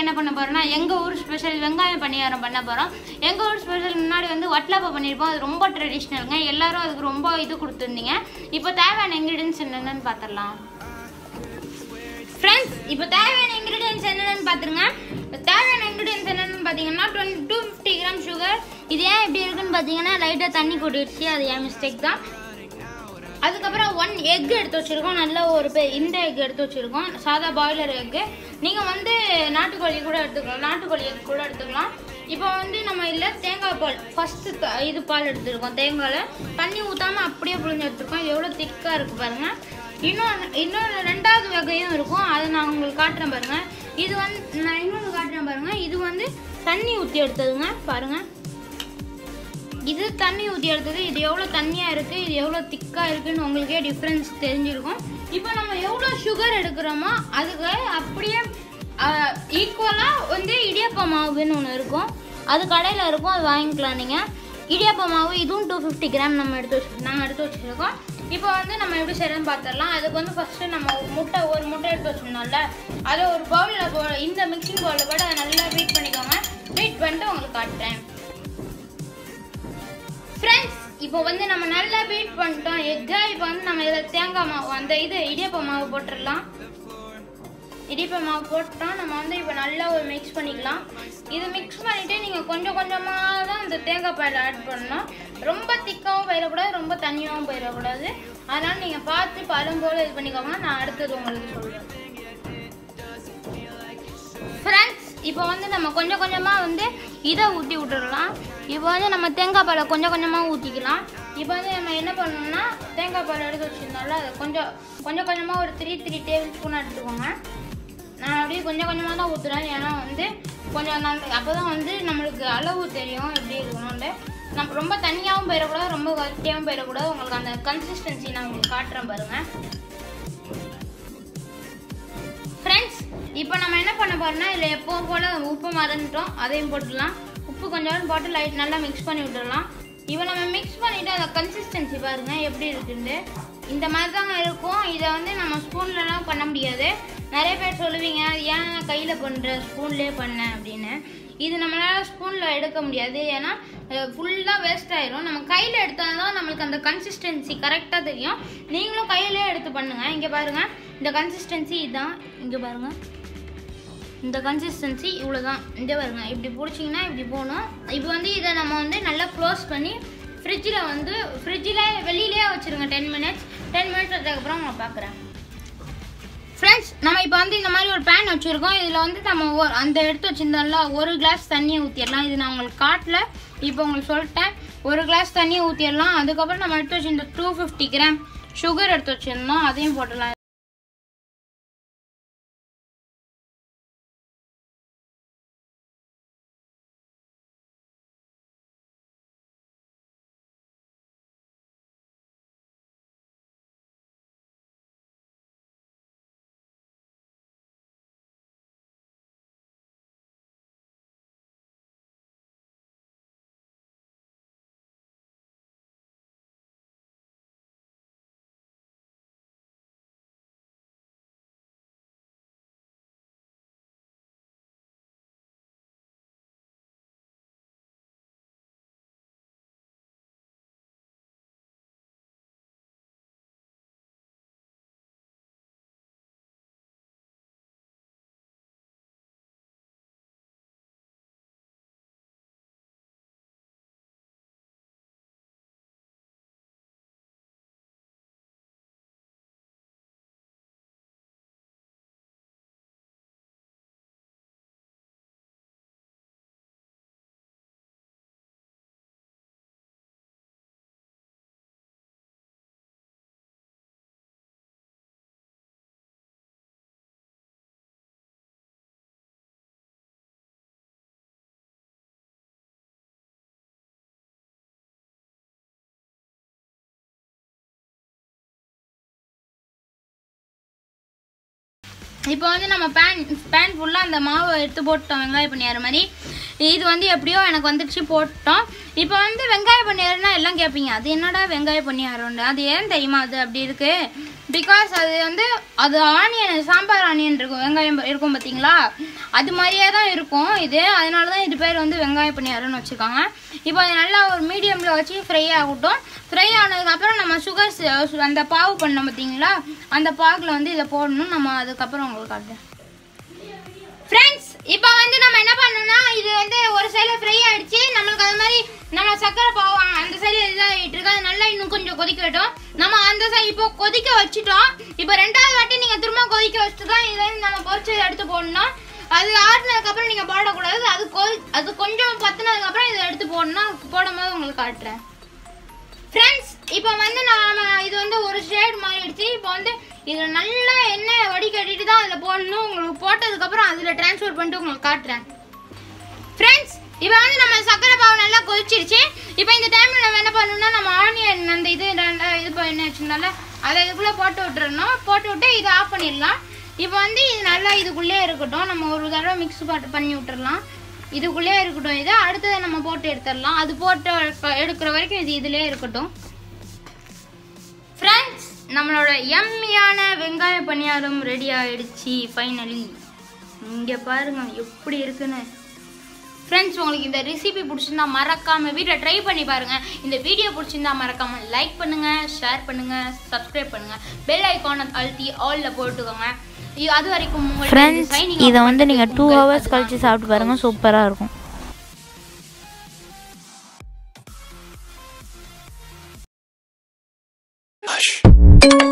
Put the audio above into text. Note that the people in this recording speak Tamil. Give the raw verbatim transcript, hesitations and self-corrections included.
என்ன பண்ண போறோம்னா எங்க ஊர் ஸ்பெஷல் வெங்காயம் பணியாரம் பண்ண போறோம். எங்க ஊர் ஸ்பெஷல் முன்னாடி வந்து வட்டலப்பா பண்ணிருப்போம். அது ரொம்ப ட்ரெடிஷனல்ங்க. எல்லாரும் அதுக்கு ரொம்ப இது கொடுத்துருந்தீங்க. இப்போ தேவையான இன்கிரிடியன்ஸ் என்னென்னு பார்த்துடலாம். ஃப்ரெண்ட்ஸ், இப்போ தேவையான இன்கிரிடியன்ஸ் என்னென்னு பார்த்துருங்க. தேவையான இன்கிரிடியன்ஸ் என்னென்னு பார்த்தீங்கன்னா டூ ஃபிஃப்டி கிராம் சுகர். இது ஏன் இப்படி இருக்குன்னு பார்த்தீங்கன்னா லைட்டாக தண்ணி கொட்டிடுச்சு, அது என் மிஸ்டேக் தான். அதுக்கப்புறம் ஒன் எக் எடுத்து வச்சுருக்கோம். நல்ல ஒரு பே இந்த எக் எடுத்து வச்சுருக்கோம், சாதா பாய்லர் எக்கு. நீங்கள் வந்து நாட்டுக்கோழி கூட எடுத்துக்கலாம், நாட்டுக்கோழி எக் கூட எடுத்துக்கலாம். இப்போ வந்து நம்ம இதில் தேங்காய் பால் ஃபஸ்ட்டு இது பால் எடுத்துருக்கோம். தேங்காயில் தண்ணி ஊற்றாமல் அப்படியே புழிஞ்சு எடுத்துருக்கோம். இது எவ்வளோ திக்காக இருக்குது பாருங்கள். இன்னொன்று இன்னொன்று ரெண்டாவது வகையும் இருக்கும், அதை நான் உங்களுக்கு காட்டுறேன் பாருங்கள். இது வந்து நான் இன்னொன்று காட்டுறேன் பாருங்கள். இது வந்து தண்ணி ஊற்றி எடுத்ததுங்க பாருங்கள். இது தண்ணி ஊற்றி எடுத்தது. இது எவ்வளோ தண்ணியாக இருக்குது, இது எவ்வளோ திக்காக இருக்குதுன்னு உங்களுக்கே டிஃப்ரென்ஸ் தெரிஞ்சிருக்கும். இப்போ நம்ம எவ்வளோ சுகர் எடுக்கிறோமோ அதுக்கு அப்படியே ஈக்குவலாக வந்து இடியாப்ப மாவுன்னு ஒன்று இருக்கும், அது கடையில் இருக்கும், அது வாங்கிக்கலாம் நீங்கள். இடியாப்ப மாவு இதுவும் டூ ஃபிஃப்டி கிராம் நம்ம எடுத்து வச்சு நாங்கள் எடுத்து வச்சுருக்கோம். இப்போ வந்து நம்ம எப்படி செய்யறதுன்னு பார்த்துடலாம். அதுக்கு வந்து ஃபஸ்ட்டு நம்ம முட்டை ஒரு முட்டை எடுத்து வச்சுருந்தோம்ல, அதை ஒரு பவுலில் போ இந்த மிக்சிங் பவுலில் போட்டு அதை நல்லா பீட் பண்ணிக்கோங்க. பீட் பண்ணிட்டு உங்களுக்கு காட்டுறேன். ஃப்ரெண்ட்ஸ், இப்போ வந்து நம்ம நல்லா பீட் பண்ணிட்டோம் எக்கை. இப்போ வந்து நம்ம இதில் தேங்காய் மாவு அந்த இது இடியாப்ப மாவு போட்டுடலாம். இடியாப்ப மாவு போட்டோம். நம்ம வந்து இப்போ நல்லா ஒரு மிக்ஸ் பண்ணிக்கலாம். இது மிக்ஸ் பண்ணிவிட்டு நீங்கள் கொஞ்சம் கொஞ்சமாக தான் இந்த தேங்காய் பால் ஆட் பண்ணணும். ரொம்ப திக்காகவும் போயிடக்கூடாது, ரொம்ப தண்ணியாகவும் போயிடக்கூடாது. அதனால் நீங்கள் பார்த்து பழம் போல் இது பண்ணிக்கோங்க. நான் அடுத்தது உங்களுக்கு சொல்கிறேன். ஃப்ரெண்ட்ஸ், இப்போ வந்து நம்ம கொஞ்சம் கொஞ்சமாக வந்து இதை ஊற்றி விட்டுடலாம். இப்போ வந்து நம்ம தேங்காய் பாலை கொஞ்சம் கொஞ்சமாக ஊற்றிக்கலாம். இப்போ வந்து நம்ம என்ன பண்ணணும்னா தேங்காய் பால் எடுத்து வச்சுருந்தோம்ல, அதை கொஞ்சம் கொஞ்சம் கொஞ்சமாக ஒரு த்ரீ த்ரீ டேபிள் ஸ்பூன் எடுத்துக்கோங்க. நான் அப்படியே கொஞ்சம் கொஞ்சமாக தான் ஊற்றுறேன், ஏன்னா வந்து கொஞ்சம் நல்ல அப்போ தான் வந்து நம்மளுக்கு அளவு தெரியும் எப்படி இருக்கணும்னு. நம்ம ரொம்ப தண்ணியாகவும் போயிடக்கூடாது, ரொம்ப கட்டியாகவும் போயிடக்கூடாது. உங்களுக்கு அந்த கன்சிஸ்டன்சி நான் உங்களுக்கு காட்டுறேன் பாருங்கள். ஃப்ரெண்ட்ஸ், இப்போ நம்ம என்ன பண்ண போறோம்னா இதில் எப்போவும் போல் உப்பு மறந்துட்டோம், அதையும் போட்டுடலாம். உப்பு கொஞ்சம் போட்டு லைட் நல்லா மிக்ஸ் பண்ணி விட்டுடலாம். இப்போ நம்ம மிக்ஸ் பண்ணிவிட்டு அதை கன்சிஸ்டன்சி பாருங்கள் எப்படி இருக்குன்னு. இந்த மாதிரி தாங்க இருக்கும். இதை வந்து நம்ம ஸ்பூன்லலாம் பண்ண முடியாது. நிறைய பேர் சொல்லுவீங்க ஏன் கையில் பண்ணுற ஸ்பூன்லேயே பண்ணேன் அப்படின்னு. இது நம்மளால் ஸ்பூனில் எடுக்க முடியாது, ஏன்னா ஃபுல்லாக வேஸ்ட் ஆயிரும். நம்ம கையில் எடுத்தால் தான் நம்மளுக்கு அந்த கன்சிஸ்டன்சி கரெக்டாக தெரியும். நீங்களும் கையிலே எடுத்து பண்ணுங்கள். இங்கே பாருங்கள், இந்த கன்சிஸ்டன்சி இதுதான். இங்கே பாருங்கள், இந்த கன்சிஸ்டன்சி இவ்வளோ தான். இங்கே பாருங்கள், இப்படி பிடிச்சிங்கன்னா இப்படி போகணும். இப்போ வந்து இதை நம்ம வந்து நல்லா க்ளோஸ் பண்ணி ஃப்ரிட்ஜில் வந்து ஃப்ரிட்ஜில் வெளியிலே வச்சுருங்க டென் மினிட்ஸ். டென் மினிட்ஸ் வச்சதுக்கப்புறம் நான் பார்க்குறேன். ஃப்ரெண்ட்ஸ், நம்ம இப்போ வந்து இந்த மாதிரி ஒரு பேன் வச்சுருக்கோம். இதில் வந்து நம்ம ஒரு அந்த எடுத்து வச்சுருந்தோம்ல ஒரு கிளாஸ் தண்ணியை ஊற்றிடலாம். இது நான் உங்களுக்கு காட்டல, இப்போ உங்களுக்கு சொல்லிட்டேன். ஒரு கிளாஸ் தண்ணியை ஊற்றிடலாம். அதுக்கப்புறம் நம்ம எடுத்து வச்சுருந்த டூ ஃபிஃப்டி கிராம் சுகர் எடுத்து வச்சுருந்தோம், அதையும் போட்டுடலாம். இப்போ வந்து நம்ம பேன் பேன் ஃபுல்லாக அந்த மாவை எடுத்து போட்டோம் வெங்காய பணியார மாதிரி. இது வந்து எப்படியோ எனக்கு வந்துடுச்சு, போட்டோம். இப்போ வந்து வெங்காய பணியாரம்னா எல்லாம் கேட்பீங்க, அது என்னடா வெங்காய பணியாரம், அது ஏன் தெரியுமா அது அப்படி இருக்குது. பிகாஸ் அது வந்து அது ஆனியன் சாம்பார் ஆனியன் இருக்கும், வெங்காயம் இருக்கும் பார்த்தீங்களா, அது மாதிரியே தான் இருக்கும் இது. அதனால தான் இது பேர் வந்து வெங்காய பணியாரம்னு வச்சுருக்காங்க. இப்போ அது நல்லா ஒரு மீடியமில் வச்சு ஃப்ரை ஆகட்டும். ஃப்ரை ஆனதுக்கப்புறம் நம்ம சுகர் அந்த பாவு பண்ணோம் பார்த்தீங்களா, அந்த பாகில் வந்து இதை போடணும். நம்ம அதுக்கப்புறம் உங்களுக்கு காட்டுறேன் ஃப்ரெண்ட்ஸ். இப்போ வந்து நம்ம என்ன பண்ணணும்னா, இது வந்து ஒரு சைடில் ஃப்ரை ஆகிடுச்சு. நம்மளுக்கு அது மாதிரி நம்ம சக்கரை பாவு அந்த சைடு இதாகிட்டு இருக்கு. அது நல்லா இன்னும் கொஞ்சம் கொதிக்க விட்டோம். நம்ம அந்த சைடு இப்போ கொதிக்க வச்சுட்டோம். இப்போ ரெண்டாவது வாட்டி நீங்கள் திரும்ப கொதிக்க வச்சுட்டு தான் இதை நம்ம பொரிச்சு எடுத்து போடணும். அது ஆறுனதுக்கப்புறம் நீங்கள் போடக்கூடாது. அது கொ அது கொஞ்சம் பற்றினதுக்கப்புறம் இதை எடுத்து போடணும். போடும் போது உங்களுக்கு காட்டுறேன் ஃப்ரெண்ட்ஸ். இப்போ வந்து நம்ம இது வந்து ஒரு ஷேட் மாறிடுச்சு. இப்போ வந்து இதில் நல்லா எண்ணெய் வடிகட்டிட்டு தான் அதில் போடணும். உங்களுக்கு போட்டதுக்கப்புறம் அதில் ட்ரான்ஸ்ஃபர் பண்ணிட்டு உங்களுக்கு காட்டுறேன் ஃப்ரெண்ட்ஸ். இப்போ வந்து நம்ம சக்கரை பாவு நல்லா கொதிச்சிருச்சு. இப்போ இந்த டைமில் நம்ம என்ன பண்ணணும்னா, நம்ம ஆனியன் அந்த இது இது பண்ணி வச்சுருந்தால அதை இதுக்குள்ளே போட்டு விட்டுறணும். போட்டு விட்டு இதை ஆஃப் பண்ணிடலாம். இப்போ வந்து இது நல்லா இதுக்குள்ளே இருக்கட்டும். நம்ம ஒரு தடவை மிக்ஸ் பண்ணி விட்டுறலாம். இதுக்குள்ளே இருக்கட்டும். இதை அடுத்ததை நம்ம போட்டு எடுத்துடலாம். அது போட்டு எடுக்கிற வரைக்கும் இது இதிலே இருக்கட்டும் ஃப்ரெண்ட்ஸ். நம்மளோட எம்மியான வெங்காய பணியாரம் ரெடி ஆகிடுச்சு ஃபைனலி. இங்கே பாருங்க எப்படி இருக்குன்னு ஃப்ரெண்ட்ஸ். உங்களுக்கு இந்த ரெசிபி பிடிச்சிருந்தா மறக்காமல் வீட்டில் ட்ரை பண்ணி பாருங்கள். இந்த வீடியோ பிடிச்சிருந்தா மறக்காமல் லைக் பண்ணுங்கள், ஷேர் பண்ணுங்கள், சப்ஸ்கிரைப் பண்ணுங்கள், பெல் ஐக்கானை அழுத்தி ஆலில் போட்டுக்கோங்க. அது வரைக்கும் ஃப்ரெண்ட்ஸ் இதை வந்து நீங்கள் டூ ஹவர்ஸ் கழிச்சு சாப்பிட்டு பாருங்கள், சூப்பராக இருக்கும்.